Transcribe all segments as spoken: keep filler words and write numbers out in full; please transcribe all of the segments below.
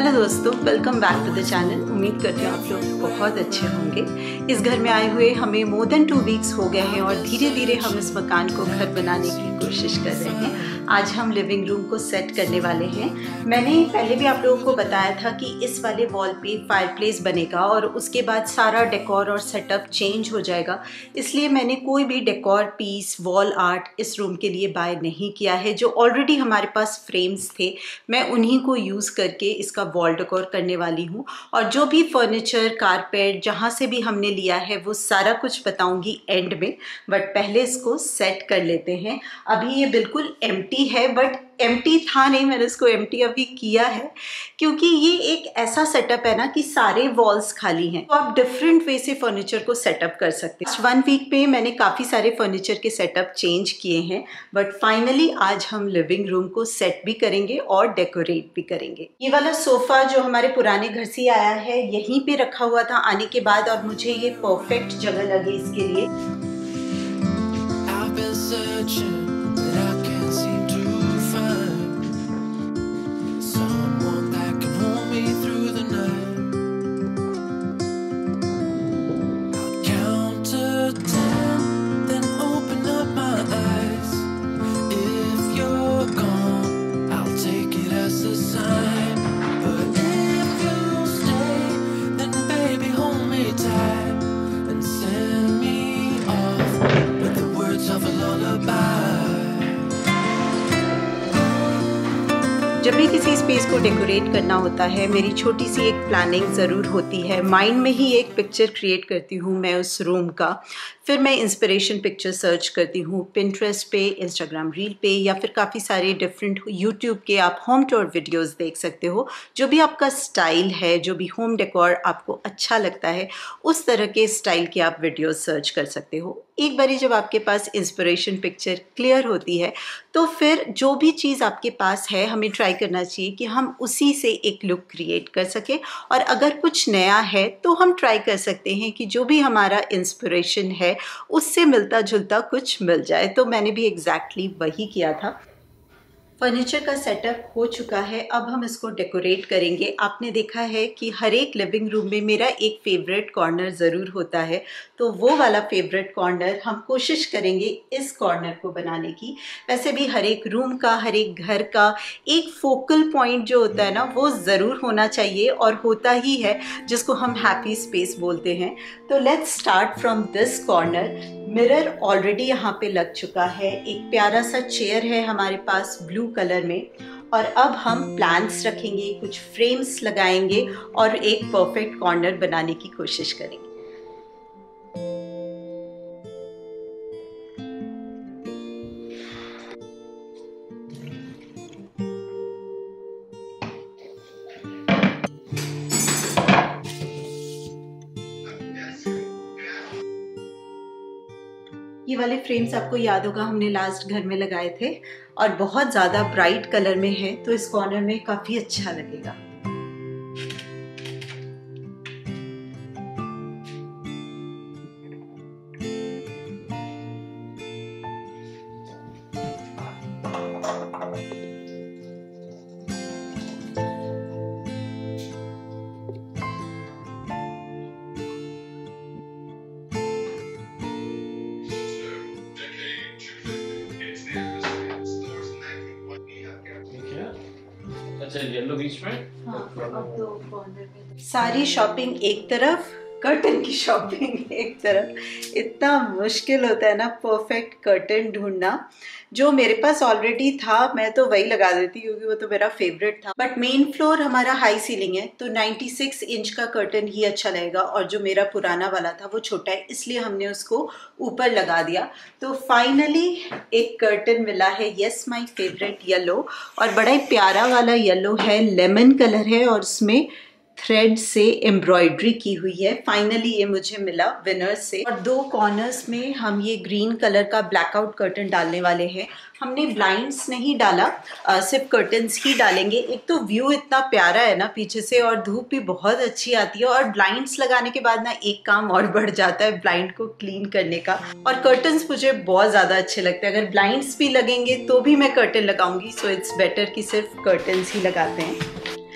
Hello दोस्तों, welcome back to the channel. उम्मीद करती हूँ आप लोग बहुत अच्छे होंगे। इस घर में आए हुए हमें मोर देन टू वीक्स हो गए हैं और धीरे धीरे हम इस मकान को घर बनाने की कोशिश कर रहे हैं। आज हम लिविंग रूम को सेट करने वाले हैं। मैंने पहले भी आप लोगों को बताया था कि इस वाले वॉल पे फायरप्लेस बनेगा और उसके बाद सारा डेकोर और सेटअप चेंज हो जाएगा। इसलिए मैंने कोई भी डेकोर पीस, वॉल आर्ट इस रूम के लिए बाय नहीं किया है। जो ऑलरेडी हमारे पास फ्रेम्स थे, मैं उन्हीं को यूज़ करके इसका वॉल डेकोर करने वाली हूँ। और जो भी फर्नीचर, कारपेट जहाँ से भी हमने लिया है वो सारा कुछ बताऊँगी एंड में। बट पहले इसको सेट कर लेते हैं। अभी ये बिल्कुल एम्प्टी है, बट एम्प्टी था नहीं, मैंने इसको एम्प्टी अभी किया है क्योंकि ये एक ऐसा सेटअप है ना कि सारे वॉल्स खाली हैं, तो आप डिफरेंट वे से फर्नीचर को सेटअप कर सकते हैं। वन वीक पे मैंने काफ़ी सारे फर्नीचर के सेटअप चेंज किए हैं, बट फाइनली आज हम लिविंग रूम को सेट भी करेंगे और डेकोरेट भी करेंगे। ये वाला सोफा जो हमारे पुराने घर से आया है, यहीं पे रखा हुआ था आने के बाद और मुझे ये परफेक्ट जगह लगी इसके लिए। जब भी किसी स्पेस को डेकोरेट करना होता है, मेरी छोटी सी एक प्लानिंग ज़रूर होती है। माइंड में ही एक पिक्चर क्रिएट करती हूँ मैं उस रूम का। फिर मैं इंस्पिरेशन पिक्चर सर्च करती हूँ पिंटरेस्ट पे, इंस्टाग्राम रील पे, या फिर काफ़ी सारे डिफरेंट यूट्यूब के आप होम टूर वीडियोस देख सकते हो। जो भी आपका स्टाइल है, जो भी होम डेकोर आपको अच्छा लगता है, उस तरह के स्टाइल के आप वीडियोस सर्च कर सकते हो। एक बारी जब आपके पास इंस्पिरेशन पिक्चर क्लियर होती है, तो फिर जो भी चीज़ आपके पास है, हमें ट्राई करना चाहिए कि हम उसी से एक लुक क्रिएट कर सकें। और अगर कुछ नया है तो हम ट्राई कर सकते हैं कि जो भी हमारा इंस्पिरेशन है उससे मिलता जुलता कुछ मिल जाए। तो मैंने भी एग्जैक्टली वही किया था। फर्नीचर का सेटअप हो चुका है, अब हम इसको डेकोरेट करेंगे। आपने देखा है कि हर एक लिविंग रूम में मेरा एक फेवरेट कॉर्नर ज़रूर होता है, तो वो वाला फेवरेट कॉर्नर हम कोशिश करेंगे इस कॉर्नर को बनाने की। वैसे भी हर एक रूम का, हर एक घर का एक फोकल पॉइंट जो होता है ना, वो ज़रूर होना चाहिए और होता ही है, जिसको हम हैप्पी स्पेस बोलते हैं। तो let's start from this corner. Mirror already यहाँ पे लग चुका है। एक प्यारा सा चेयर है हमारे पास ब्लू कलर में, और अब हम प्लांट्स रखेंगे, कुछ फ्रेम्स लगाएंगे और एक परफेक्ट कॉर्नर बनाने की कोशिश करेंगे। ये वाले फ्रेम्स आपको याद होगा हमने लास्ट घर में लगाए थे और बहुत ज़्यादा ब्राइट कलर में है, तो इस कॉर्नर में काफ़ी अच्छा लगेगा। अच्छा, येलो बीच में। हाँ, अब तो कॉर्नर में सारी शॉपिंग एक तरफ, कर्टन की शॉपिंग एक तरफ। इतना मुश्किल होता है ना परफेक्ट कर्टन ढूंढना। जो मेरे पास ऑलरेडी था मैं तो वही लगा देती क्योंकि वो तो मेरा फेवरेट था। बट मेन फ्लोर हमारा हाई सीलिंग है, तो छियानवे इंच का कर्टन ही अच्छा लगेगा, और जो मेरा पुराना वाला था वो छोटा है, इसलिए हमने उसको ऊपर लगा दिया। तो फाइनली एक कर्टन मिला है, यस माय फेवरेट येलो, और बड़ा ही प्यारा वाला येलो है, लेमन कलर है और उसमें थ्रेड से एम्ब्रॉयडरी की हुई है। फाइनली ये मुझे मिला विनर्स से। और दो कॉर्नर्स में हम ये ग्रीन कलर का ब्लैकआउट कर्टन डालने वाले हैं। हमने ब्लाइंड्स नहीं डाला, आ, सिर्फ कर्टन्स ही डालेंगे। एक तो व्यू इतना प्यारा है ना पीछे से, और धूप भी बहुत अच्छी आती है, और ब्लाइंड्स लगाने के बाद ना एक काम और बढ़ जाता है ब्लाइंड को क्लीन करने का। और कर्टन्स मुझे बहुत ज़्यादा अच्छे लगते हैं। अगर ब्लाइंड्स भी लगेंगे तो भी मैं कर्टन लगाऊंगी, सो इट्स बेटर कि सिर्फ कर्टन्स ही लगाते हैं।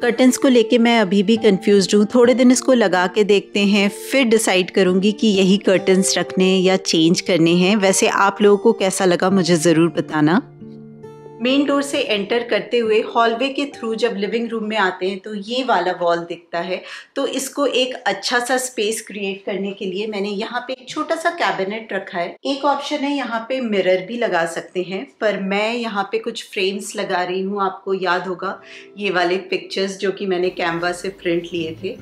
कर्टन्स को लेके मैं अभी भी कंफ्यूज्ड हूँ। थोड़े दिन इसको लगा के देखते हैं, फिर डिसाइड करूँगी कि यही कर्टन्स रखने या चेंज करने हैं। वैसे आप लोगों को कैसा लगा मुझे ज़रूर बताना। मेन डोर से एंटर करते हुए हॉलवे के थ्रू जब लिविंग रूम में आते हैं तो ये वाला वॉल दिखता है। तो इसको एक अच्छा सा स्पेस क्रिएट करने के लिए मैंने यहाँ पे एक छोटा सा कैबिनेट रखा है। एक ऑप्शन है यहाँ पे मिरर भी लगा सकते हैं, पर मैं यहाँ पे कुछ फ्रेम्स लगा रही हूँ। आपको याद होगा ये वाले पिक्चर्स जो कि मैंने कैनवा से प्रिंट लिए थे।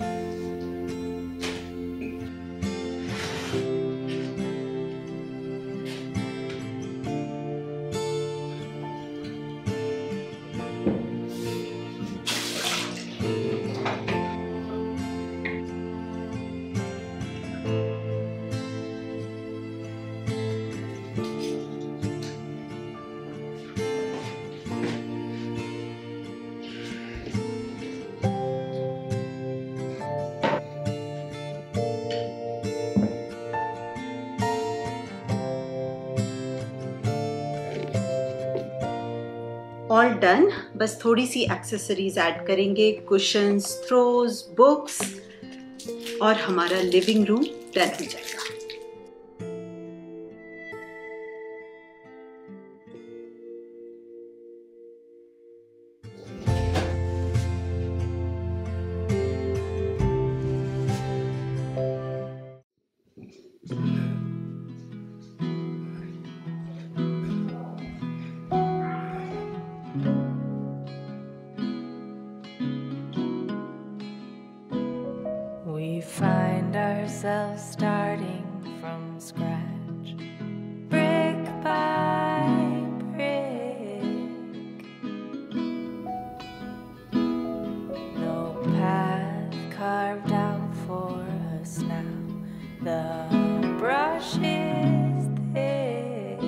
All done. बस थोड़ी सी एक्सेसरीज ऐड करेंगे, कुशन्स, थ्रोज, बुक्स, और हमारा लिविंग रूम डन हो जाएगा। We find ourselves starting from scratch, brick by brick. No path carved out for us now. The brush is thick.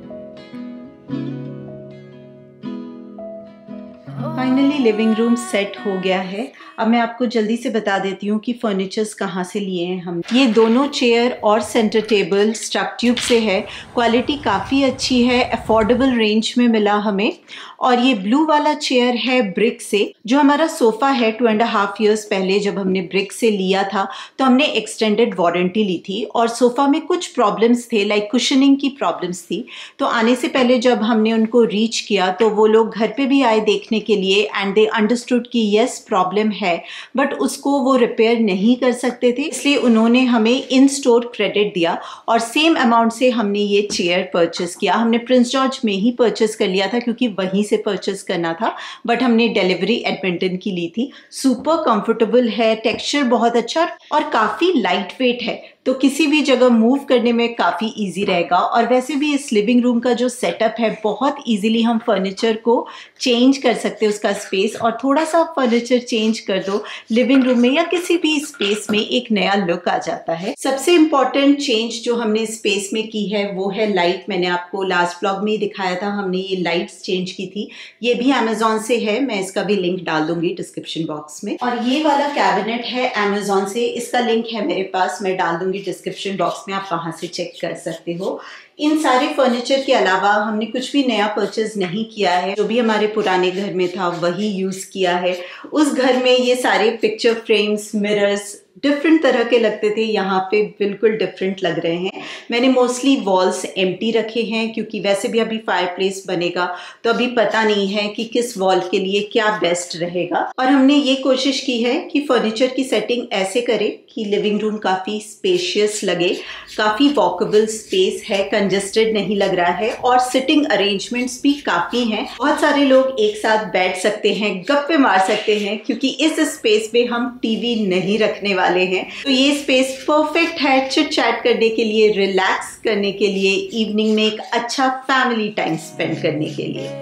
Finally living room set हो गया है। अब मैं आपको जल्दी से बता देती हूँ कि फर्नीचर्स कहाँ से लिए हैं हम। ये दोनों चेयर और सेंटर टेबल स्ट्रक ट्यूब से है। क्वालिटी काफ़ी अच्छी है, अफोर्डेबल रेंज में मिला हमें। और ये ब्लू वाला चेयर है ब्रिक से। जो हमारा सोफ़ा है टू एंड हाफ ईयर्स पहले जब हमने ब्रिक से लिया था तो हमने एक्सटेंडेड वारंटी ली थी और सोफ़ा में कुछ प्रॉब्लम्स थे, लाइक कुशनिंग की प्रॉब्लम्स थी। तो आने से पहले जब हमने उनको रीच किया तो वो लोग घर पे भी आए देखने के लिए एंड दे अंडरस्टूड कि येस प्रॉब्लम है, बट उसको वो रिपेयर नहीं कर सकते थे, इसलिए उन्होंने हमें इन स्टोर क्रेडिट दिया और सेम अमाउंट से हमने ये चेयर परचेस किया। हमने प्रिंस जॉर्ज में ही परचेस कर लिया था क्योंकि वहीं से परचेस करना था, बट हमने डिलीवरी एडमिंटन की ली थी। सुपर कंफर्टेबल है, टेक्सचर बहुत अच्छा और काफ़ी लाइट वेट है, तो किसी भी जगह मूव करने में काफ़ी इजी रहेगा। और वैसे भी इस लिविंग रूम का जो सेटअप है बहुत इजीली हम फर्नीचर को चेंज कर सकते हैं, उसका स्पेस, और थोड़ा सा फर्नीचर चेंज कर दो लिविंग रूम में या किसी भी स्पेस में एक नया लुक आ जाता है। सबसे इम्पॉर्टेंट चेंज जो हमने स्पेस में की है वो है लाइट। मैंने आपको लास्ट ब्लॉग में ही दिखाया था, हमने ये लाइट्स चेंज की थी। ये भी अमेजोन से है, मैं इसका भी लिंक डाल दूंगी डिस्क्रिप्शन बॉक्स में। और ये वाला कैबिनेट है अमेजोन से, इसका लिंक है मेरे पास, मैं डाल दूंगी डिस्क्रिप्शन बॉक्स में, आप वहां से चेक कर सकते हो। इन सारे फर्नीचर के अलावा हमने कुछ भी नया परचेज नहीं किया है, जो भी हमारे पुराने घर में था वही यूज किया है। उस घर में ये सारे पिक्चर फ्रेम्स, मिरर्स डिफरेंट तरह के लगते थे, यहाँ पे बिल्कुल डिफरेंट लग रहे हैं। मैंने मोस्टली वॉल्स एम्प्टी रखे हैं क्योंकि वैसे भी अभी फायरप्लेस बनेगा तो अभी पता नहीं है कि किस वॉल के लिए क्या बेस्ट रहेगा। और हमने ये कोशिश की है कि फर्नीचर की सेटिंग ऐसे करें कि लिविंग रूम काफ़ी स्पेशियस लगे, काफ़ी वॉकेबल स्पेस है, कंजेस्टेड नहीं लग रहा है, और सिटिंग अरेंजमेंट्स भी काफ़ी हैं। बहुत सारे लोग एक साथ बैठ सकते हैं, गप्पे मार सकते हैं, क्योंकि इस स्पेस में हम टीवी नहीं रखने वाले हैं। तो ये स्पेस परफेक्ट है चिट चैट करने के लिए, रिलैक्स करने के लिए, इवनिंग में एक अच्छा फैमिली टाइम स्पेंड करने के लिए।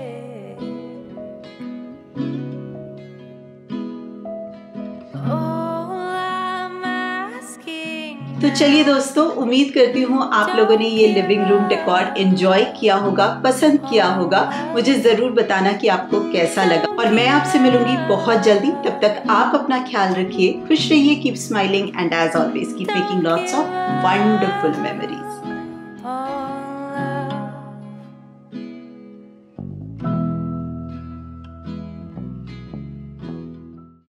तो चलिए दोस्तों, उम्मीद करती हूँ आप लोगों ने ये लिविंग रूम डेकोर एंजॉय किया होगा, पसंद किया होगा। मुझे ज़रूर बताना कि आपको कैसा लगा, और मैं आपसे मिलूंगी बहुत जल्दी। तब तक आप अपना ख्याल रखिए, खुश रहिए, keep smiling, and as always keep making lots of wonderful memories.